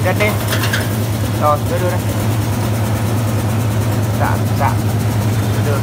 Đất lên. Rồi, đưa đây. Dạ. Đưa.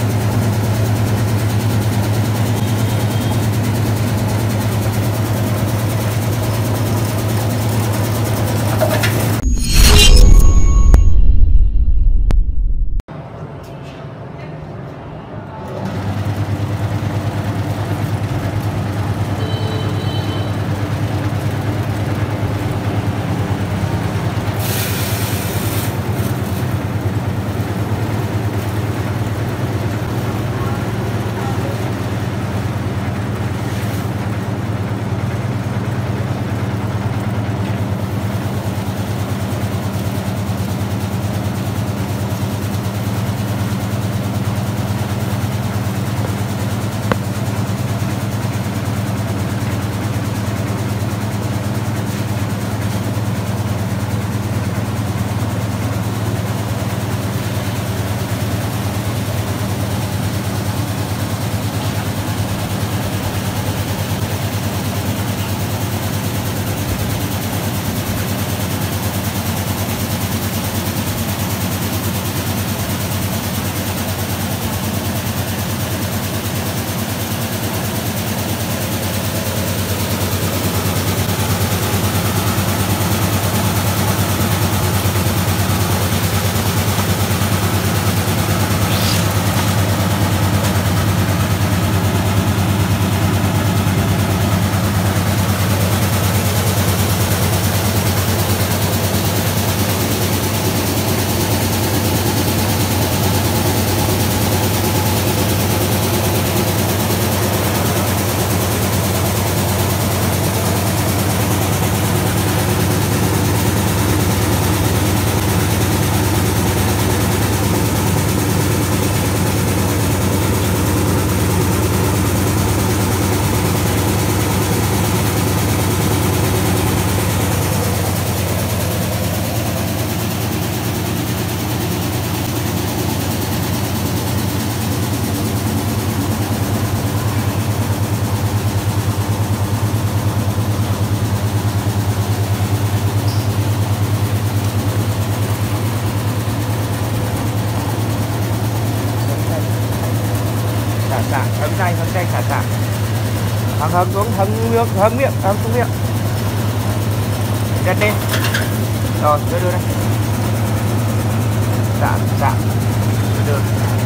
Hứng dây xả. Hứng xuống, hứng xuống miệng. Đất lên. Rồi, đưa đây. Dạ. Đưa.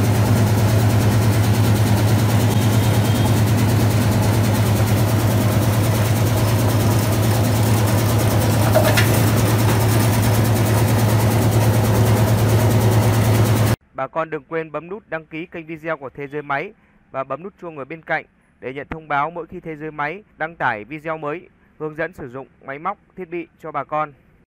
Bà con đừng quên bấm nút đăng ký kênh video của Thế Giới Máy và bấm nút chuông ở bên cạnh để nhận thông báo mỗi khi Thế Giới Máy đăng tải video mới hướng dẫn sử dụng máy móc, thiết bị cho bà con.